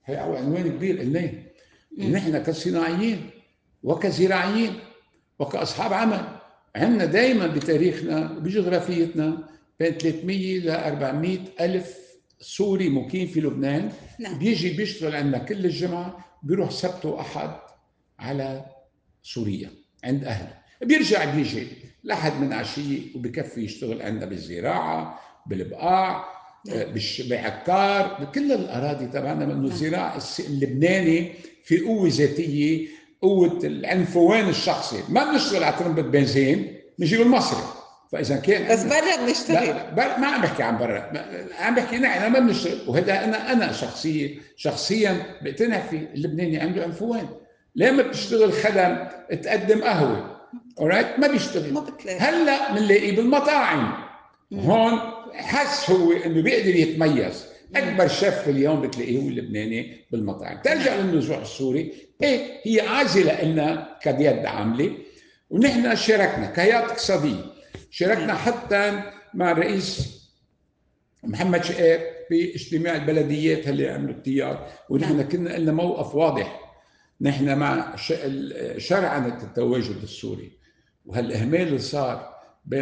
هي عنوان كبير قلناه. ونحن كصناعيين وكزراعيين وكأصحاب عمل عندنا دائما بتاريخنا بجغرافيتنا بين 300 ل 400 ألف سوري مقيم في لبنان. نعم. بيجي بيشتغل عندنا كل الجمعة، بيروح سبت وأحد على سوريا عند أهله، بيرجع بيجي لحد من عشية وبكفي يشتغل عندنا بالزراعة، بالبقاع، بعكار، بكل الأراضي تبعنا. لأنه الزراعة اللبناني في قوة ذاتية، قوة العنفوان الشخصي. ما بنشتغل على ترمبة بنزين، بنجيب المصري. فإذا كان بس برا بنشتغل. ما عم بحكي عن برا، عم بحكي نحن ما بنشتغل. وهذا أنا شخصيا بقتنع فيه. اللبناني عنده عنفوان. لما بتشتغل خدم تقدم قهوة ما بيشتغل. هلا بنلاقيه بالمطاعم. هون حس هو انه بيقدر يتميز. اكبر شيف اليوم بتلاقيه هو اللبناني بالمطاعم. ترجع للنزوع السوري، هي عازله لنا كيد عامله، ونحن شاركنا كهيئه اقتصاديه، شاركنا حتى مع الرئيس محمد شقيق باجتماع البلديات اللي عملوا التيار. ونحن كنا لنا موقف واضح، نحن مع شرعنة التواجد السوري. وهالاهمال اللي صار بين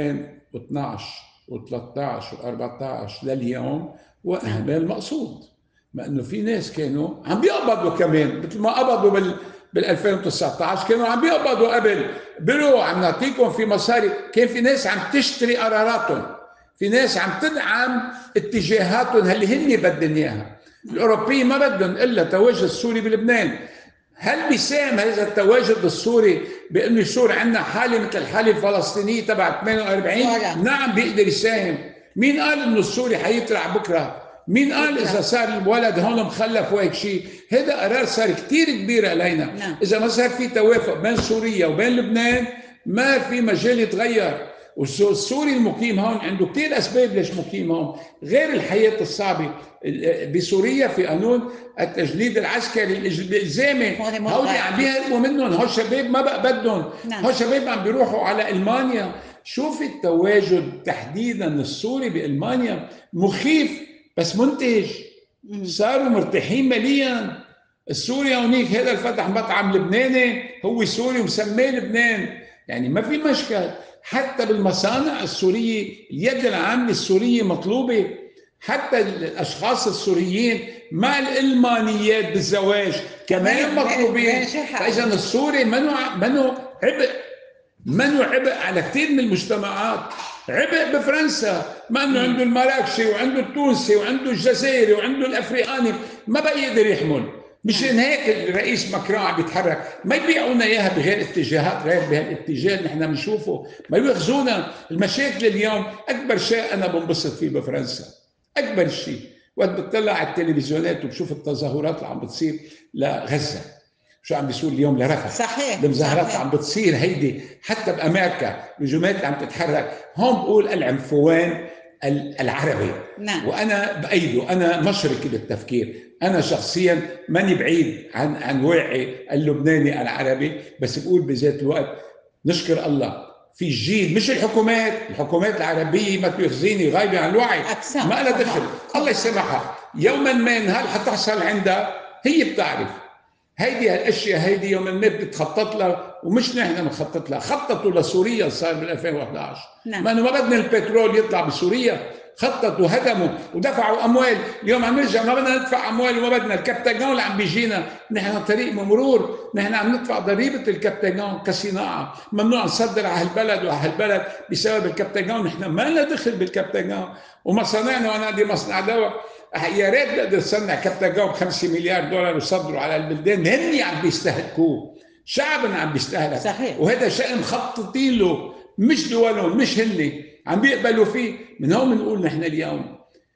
2012 و13 و14 لليوم هو اهمال مقصود. ما انه في ناس كانوا عم بيقبضوا كمان مثل ما قبضوا بال 2019، كانوا عم بيقبضوا قبل. بيقولوا عم نعطيكم في مصاري. كان في ناس عم تشتري قراراتهم، في ناس عم تدعم اتجاهاتهم اللي هن بدهم اياها. الاوروبيين ما بدهم الا تواجد سوري بلبنان. هل بيساهم هذا التواجد السوري بانه يصير عندنا حاله مثل الحاله الفلسطينيه تبع 48؟ نعم بيقدر يساهم. مين قال انه السوري حيطلع بكره؟ مين قال اذا صار الولد هون مخلف وهيك شيء؟ هذا قرار صار كثير كبير علينا. اذا ما صار في توافق بين سوريا وبين لبنان ما في مجال يتغير. والسوري المقيم هون عنده كثير اسباب ليش مقيم هون، غير الحياه الصعبه بسوريا. في قانون التجنيد العسكري الالزامي، هودي عم بيهربوا منهم. هول الشباب ما بقى بدهم. هول الشباب عم بيروحوا على المانيا. شوف التواجد تحديدا السوري بالمانيا مخيف بس منتج. صاروا مرتاحين ماليا. السوري هونيك هذا الفتح مطعم لبناني هو سوري ومسميه لبنان، يعني ما في مشكل. حتى بالمصانع السورية اليد العاملة السورية مطلوبة. حتى الأشخاص السوريين مع الألمانيات بالزواج كمان مطلوبين. فإذا السوري منو عبء على كثير من المجتمعات. عبء بفرنسا، ما انه عنده المراكشي وعنده التونسي وعنده الجزائري وعنده الافريقاني، ما بقى يقدر يحمل. مشان هيك الرئيس ماكرون عم بيتحرك. ما يبيعونا اياها بغير اتجاهات غير بهالاتجاه اللي نحن بنشوفه. ما ياخذونا. المشاكل اليوم اكبر شيء انا بنبسط فيه بفرنسا، اكبر شيء وقت بتطلع على التلفزيونات وبشوف التظاهرات اللي عم بتصير لغزه، شو عم بيصير اليوم لرفح. صحيح. المظاهرات عم بتصير هيدي حتى بامريكا، الهجومات اللي عم تتحرك هون. بقول العنفوان العربي. وانا بايده. انا مشرقي بالتفكير. انا شخصيا ماني بعيد عن وعي اللبناني العربي، بس بقول بذات الوقت نشكر الله في جيل، مش الحكومات العربيه ما تخزيني غايبه عن الوعي، ما لها دخل. الله يسامحها. يوما ما هل حتحصل عندها هي بتعرف. هيدي هالاشياء هيدي يوما ما بتخطط لها، ومش نحن بنخطط لها. خططوا لسوريا صار بال 2011. ما انه ما بدنا البترول يطلع بسوريا، خططوا هدموا ودفعوا اموال. اليوم عم نرجع ما بدنا ندفع اموال وما بدنا. الكبتاجون اللي عم بيجينا نحن طريق مرور، نحن عم ندفع ضريبه الكبتاجون كصناعه. ممنوع نصدر على هالبلد وعلى هالبلد بسبب الكبتاجون. نحن ما لنا دخل بالكبتاجون. ومصانعنا، وانا عندي مصنع دواء، يا ريت بقدر صنع كبتاجون ب$5 مليار وصدروا على البلدان. هن عم بيستهلكوه، شعبنا عم بيستهلك. صحيح. وهذا شيء مخططين له، مش دولهم، مش هن عم بيقبلوا فيه. من هون بنقول نحن اليوم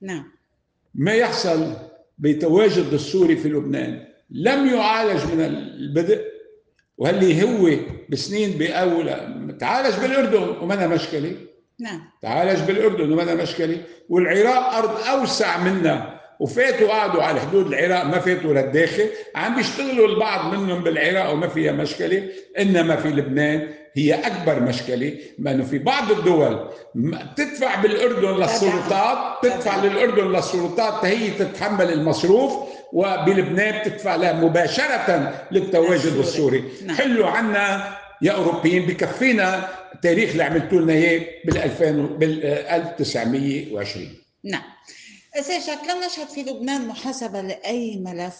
ما يحصل بتواجد السوري في لبنان لم يعالج من البدء، وهاللي هو بسنين بأول تعالج بالأردن ومنها مشكلة. تعالج بالأردن ومنها مشكلة. والعراق أرض أوسع منا، وفاتوا قعدوا على حدود العراق، ما فاتوا للداخل. عم بيشتغلوا البعض منهم بالعراق وما فيها مشكلة. إنما في لبنان هي أكبر مشكلة، لأنه في بعض الدول تدفع بالأردن للسلطات، تدفع للأردن للسلطات هي تتحمل المصروف، وبلبنان بتدفع لها مباشره للتواجد السوري. نعم. حلوا عنا يا اوروبيين، بكفينا التاريخ اللي عملتوا لنا اياه بال 1920. نعم. أستاذ جاك، لم نشهد في لبنان محاسبة لأي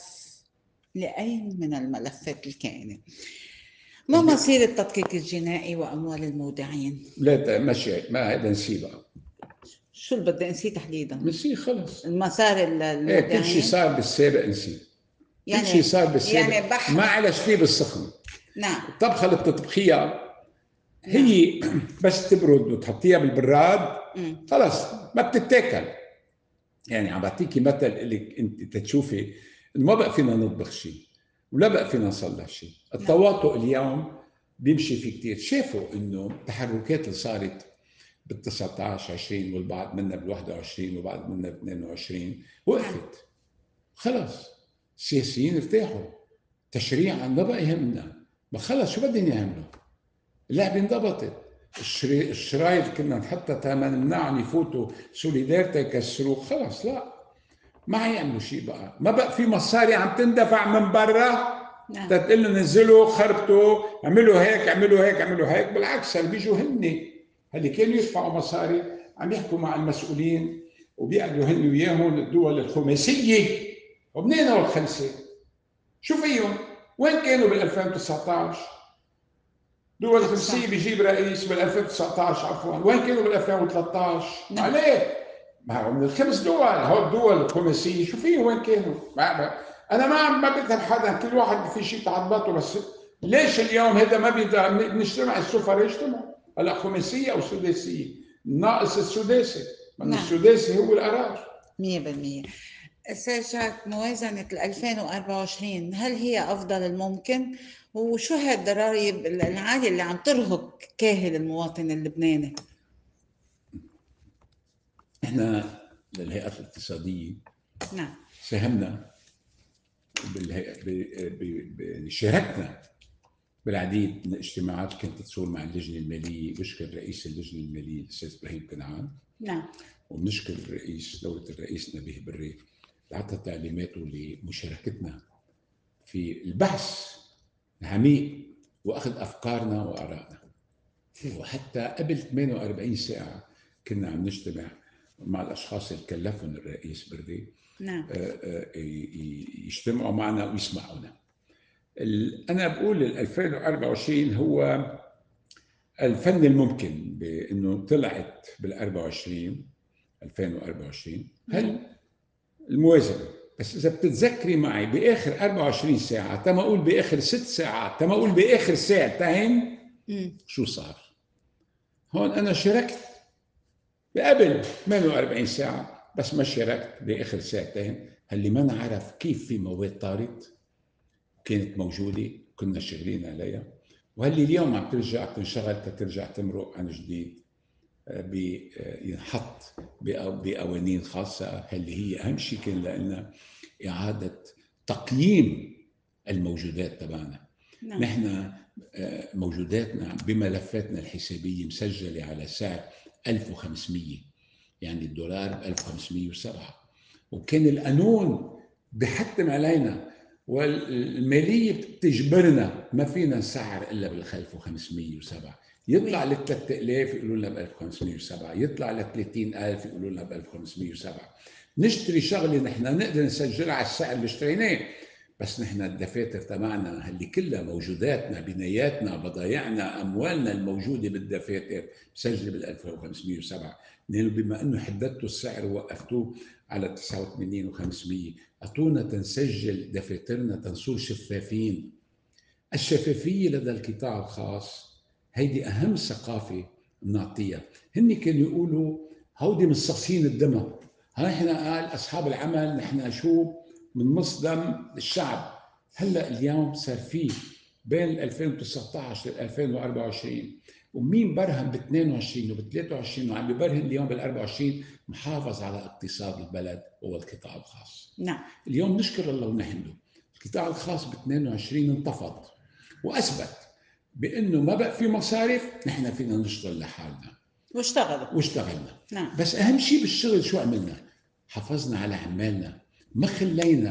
من الملفات الكائنة. ما مصير التدقيق الجنائي وأموال المودعين؟ لا ماشي، ما هذا نسيبها. شو اللي بدي نسيه تحديدا؟ نسيه خلص. المسار المودعين. كل شيء صار بالسابق نسيه. يعني كل شيء صار بالسابق، يعني ما علاش فيه بالسخن. نعم. الطبخه اللي بتطبخيها هي بس تبرد وتحطيها بالبراد خلص ما بتتاكل. يعني عم بعطيكي مثل لك انت تشوفي انه ما بقى فينا نطبخ شيء ولا بقى فينا نصلح شيء. التواطؤ اليوم بيمشي في كثير. شافوا انه التحركات اللي صارت بال 19 20 والبعض منا بال 21 والبعض منا بال 22 وقفت خلص. السياسيين ارتاحوا، تشريعا ما بقى يهمنا، ما خلص شو بدهم يعملوا؟ اللعبه انضبطت. الشرايط كنا نحطها تما نمنعهم يفوتوا سوليداريتي يكسروه، خلص لا ما يعملوا شيء بقى. ما بقى في مصاري عم تندفع من برا تقول لهم نزلوا خربطوا اعملوا هيك اعملوا هيك اعملوا هيك. بالعكس اللي بيجوا هن اللي كانوا يدفعوا مصاري عم يحكوا مع المسؤولين وبيقعدوا هن وياهم الدول الخماسيه. ومنين هو الخمسه؟ شو فيهم؟ وين كانوا بال 2019؟ دول الخمسيه بيجيب رئيس بال 2019 عفوا، وين كانوا بال 2013؟ عليه؟ ما هو من الخمس دول، هو الدول الخماسيه شو فيه وين كانوا؟ انا ما بقدر حدا، كل واحد في شيء تعضباته. بس ليش اليوم هذا ما بنجتمع السفراء يجتمعوا؟ هلا خماسيه او سداسيه؟ ناقص السداسي، من السداسي هو القرار 100%. أستاذ جاك، موازنة 2024 هل هي أفضل الممكن؟ وشو هالضرائب العالية اللي عم ترهق كاهل المواطن اللبناني؟ احنا للهيئات الاقتصادية نعم ساهمنا شاركنا بالعديد من الاجتماعات كانت تصير مع اللجنة المالية. بشكر رئيس اللجنة المالية الأستاذ إبراهيم كنعان. نعم. وبنشكر دولة الرئيس نبيه بري لعطى تعليماته لمشاركتنا في البحث العميق واخذ افكارنا وارائنا. وحتى قبل 48 ساعه كنا عم نجتمع مع الاشخاص اللي كلفهم الرئيس بري نعم. يجتمعوا معنا ويسمعونا. انا بقول 2024 هو الفن الممكن، بانه طلعت بال 2024 هل الموازنه. بس اذا بتتذكري معي باخر 24 ساعه، تما اقول باخر 6 ساعات، تما اقول باخر ساعتين شو صار؟ هون انا شاركت بقبل 48 ساعه بس ما شاركت باخر ساعتين. اللي ما نعرف كيف في مواد طارت كانت موجوده كنا شغالين عليها، وهاللي اليوم عم ترجع تنشغل ترجع تمرق عن جديد ينحط بقوانين خاصه. اللي هي اهم شيء كان لنا اعاده تقييم الموجودات تبعنا. نعم. نحن موجوداتنا بملفاتنا الحسابيه مسجله على سعر 1500، يعني الدولار ب 1507، وكان القانون بحتم علينا والماليه بتجبرنا ما فينا نسعر الا بال 1507. يطلع ل 3000 يقولوا لنا ب 1507، يطلع ل 30000 يقولوا لنا ب 1507. نشتري شغله نحن نقدر نسجلها على السعر اللي اشتريناه، بس نحن الدفاتر تبعنا اللي كلها موجوداتنا بناياتنا بضايعنا اموالنا الموجوده بالدفاتر مسجله بال 1507. بما انه حددتوا السعر ووقفتوه على 89 و500، اعطونا تنسجل دفاترنا تنصير شفافين. الشفافيه لدى القطاع الخاص هيدي اهم ثقافه بنعطيها. هن كانوا يقولوا هودي مصاصين الدماء، نحن قال اصحاب العمل نحن شو من مصدم الشعب. هلا اليوم صار في بين 2019 ل 2024 ومين برهن ب 22 وب 23 وعم ببرهن اليوم بال 24 محافظ على اقتصاد البلد هو القطاع الخاص. نعم. اليوم نشكر الله ونحمده القطاع الخاص ب 22 انتفض واثبت بانه ما بقى في مصاريف، نحن فينا نشتغل لحالنا واشتغلنا. نعم. بس اهم شيء بالشغل شو عملنا؟ حافظنا على عمالنا، ما خلينا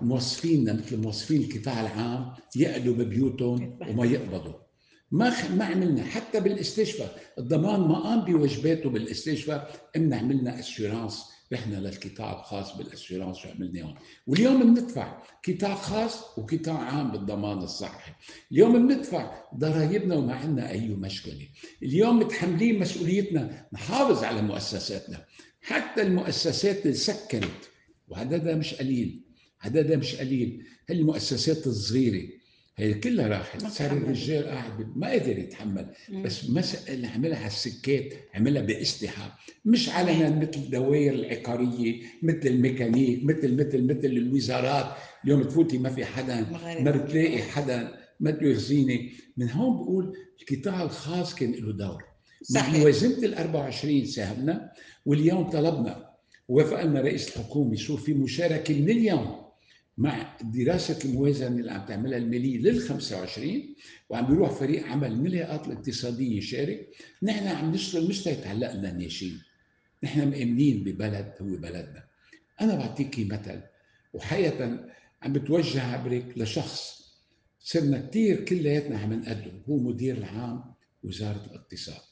موظفينا مثل موظفين القطاع العام يقعدوا ببيوتهم وما يقبضوا. ما عملنا حتى بالاستشفاء، الضمان ما قام بواجباته بالاستشفاء، إن عملنا اسيورانس، رحنا للقطاع الخاص بالاسيورانس وعملناهم، واليوم بندفع قطاع خاص وقطاع عام بالضمان الصحي، اليوم بندفع ضرائبنا وما عندنا اي مشكله، اليوم متحملين مسؤوليتنا نحافظ على مؤسساتنا، حتى المؤسسات اللي سكرت وعددها مش قليل، عددها مش قليل، هالمؤسسات الصغيره هي كلها راحت، صار الرجال قاعد ما قدر يتحمل، بس مسألة عملها على السكات، عملها باستحاء، مش علنا مثل الدوائر العقارية، مثل الميكانيك، مثل الوزارات، اليوم تفوتي ما في حدا، ما بتلاقي حدا، ما يخزيني. من هون بقول القطاع الخاص كان له دور. مع موازنة ال 24 ساهمنا، واليوم طلبنا ووافقنا رئيس الحكومة يصير في مشاركة من اليوم مع دراسة الموازنة اللي عم تعملها المالية لل 25، وعم بيروح فريق عمل من الهيئات الاقتصادية يشارك. نحن عم نشتغل مش تيتعلق لنا ناشين، نحن مؤمنين ببلد هو بلدنا. أنا بعطيكي مثل، وحقيقة عم بتوجه عبرك لشخص صرنا كتير كلياتنا عم نقدم، هو مدير العام وزارة الاقتصاد.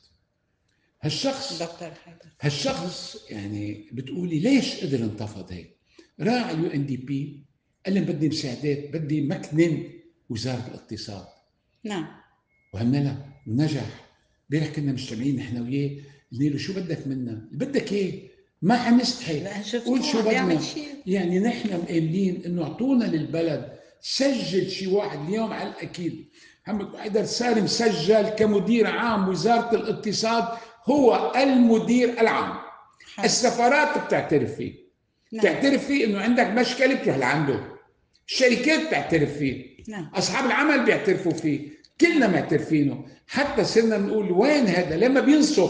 هالشخص يعني بتقولي ليش قدر انتفض هيك؟ راح اليو ان دي بي قال لهم بدي مساعدات، بدي مكنن وزاره الاقتصاد. نعم. وعملها ونجح. امبارح كنا مجتمعين نحن وياه، قلنا له شو بدك منا؟ اللي بدك اياه، ما حنستحي، قول شو بدنا. يعني نحن مآمنين انه اعطونا للبلد، سجل شي واحد اليوم على الاكيد محمد حيدر صار مسجل كمدير عام وزاره الاقتصاد، هو المدير العام. السفارات بتعترف فيه، بتعترف فيه انه عندك مشكله بتروح لعنده، الشركات بتعترف فيه، اصحاب العمل بيعترفوا فيه، كلنا معترفينه. حتى صرنا نقول وين هذا؟ لما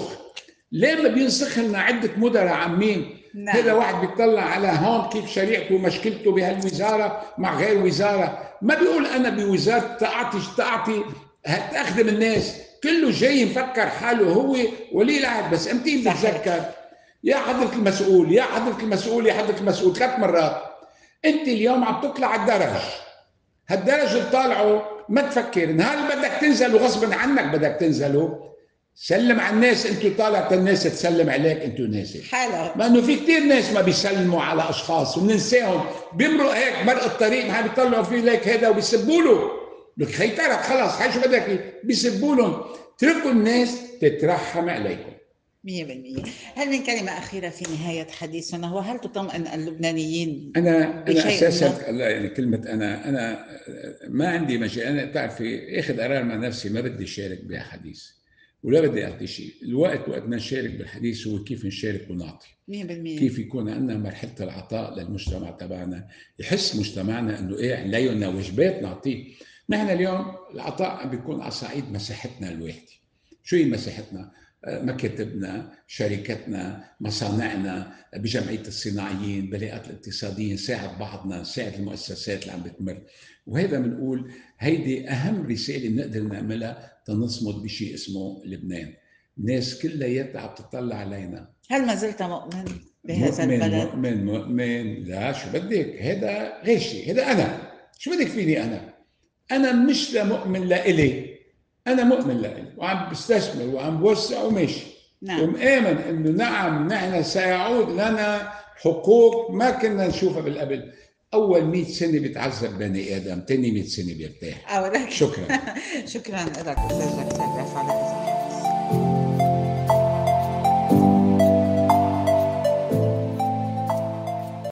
بينسخ لنا عده مدراء عامين. هذا واحد بيطلع على هون كيف شريعته ومشكلته بهالوزاره مع غير وزاره، ما بيقول انا بوزاره تعطي تخدم الناس، كله جاي مفكر حاله هو ولي العهد. بس امتى بتتذكر يا حضرة المسؤول، يا حضرة المسؤول، يا حضرة المسؤول 3 مرات، انت اليوم عم تطلع الدرج، هالدرج اللي طالعه ما تفكر ان هل بدك تنزل وغصبا عنك بدك تنزله، سلم على الناس، انتوا طالع الناس تسلم عليك، انتوا نازل حالة. ما انه في كثير ناس ما بيسلموا على اشخاص وبننساهم، بيمرق هيك مرق الطريق ما بيطلعوا فيه ليك هذا وبيسبوا له، لك خيطرك خلص هاي شو بدك، بيسبوا لهم. اتركوا الناس تترحم عليكم. 100%. هل من كلمة أخيرة في نهاية حديثنا، وهل تطمئن اللبنانيين؟ أنا أساسا يعني كلمة أنا ما عندي مجال، أنا بتعرفي آخذ قرار مع نفسي، ما بدي شارك بحديث ولا بدي أعطي شيء. الوقت وقت ما نشارك بالحديث هو كيف نشارك ونعطي، 100%. كيف يكون عندنا مرحلة العطاء للمجتمع تبعنا، يحس مجتمعنا إنه إيه علينا واجبات نعطيه. نحن اليوم العطاء بيكون على صعيد مساحتنا الواحدة. شو هي مساحتنا؟ مكاتبنا، شركتنا، مصانعنا، بجمعية الصناعيين، بالهيئات الاقتصادية، نساعد بعضنا، نساعد المؤسسات اللي عم بتمر. وهذا بنقول هيدي أهم رسالة بنقدر نعملها تنصمد بشيء اسمه لبنان. الناس كلها عم تطلع علينا. هل ما زلت مؤمن بهذا البلد؟ مؤمن. لا شو بدك، هذا غير شيء، هذا أنا. شو بدك فيني أنا مش مؤمن لإلي، أنا مؤمن لإلي وعم بستثمر وعم بوسع وماشي. ومآمن إنه نعم نحن سيعود لنا حقوق ما كنا نشوفها بالقبل. أول 100 سنة بيتعذب بني آدم، تاني 100 سنة بيرتاح. شكرا. شكرا لك أستاذ دكتور رفعت.